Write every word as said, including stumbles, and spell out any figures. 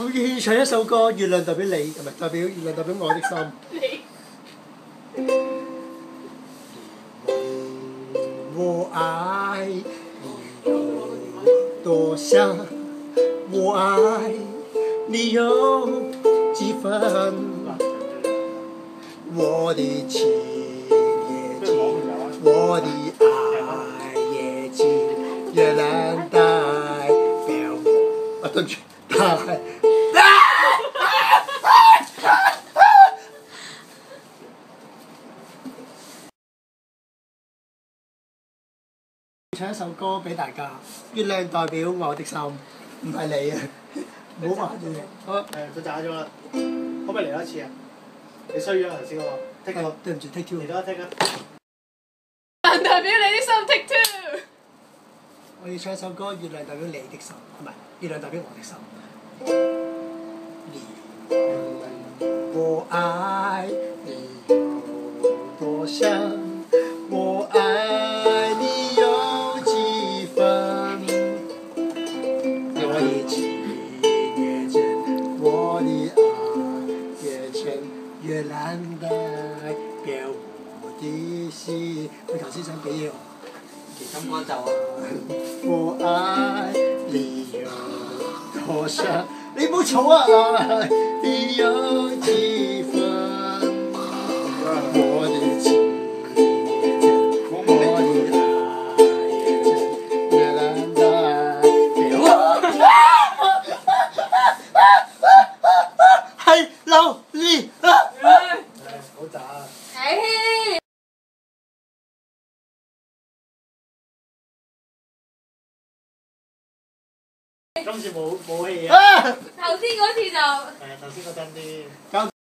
我要唱一首歌，月亮代表你，唔係代表月亮代表我的心。我愛你有多深，我愛你有幾分，我的情也近，我的愛也近，月亮代表我。啊，對唔住，代。唱一首歌俾大家，月亮代表我的心，唔係你啊！唔好話住。好，誒，就炸咗啦。可唔可以嚟多一次啊？你衰咗頭先嗰個 take 個，對唔住 take two。嚟多一 take 啊！ 月亮代表你的心 take two。 我要唱一首歌，月亮代表你的心，唔係月亮代表我的心。我愛你有多深，我愛你有幾分，我的情也真，我的愛也真，月亮代表我的心。佢頭先想俾嘢我， 咁我就啊， 我愛你有多深，你唔好嘈啊！你有幾分？我的情也真，我的愛也真，月亮代表我。係榴蓮啊！好渣啊！今次冇冇氣啊！ 頭先嗰次就。 誒，頭先嗰陣啲。